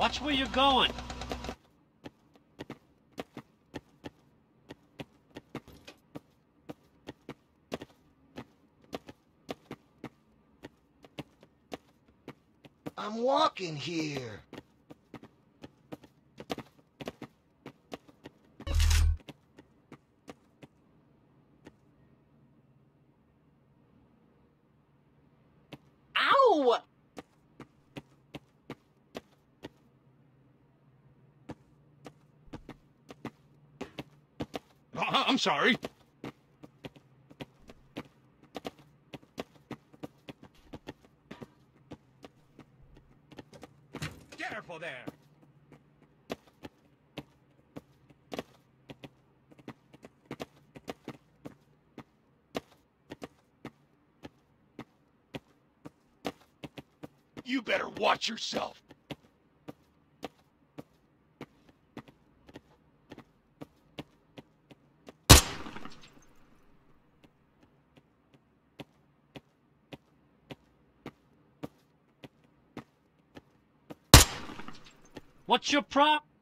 Watch where you're going. I'm walking here. Ow! I'm sorry. Careful there. You better watch yourself. What's your prop?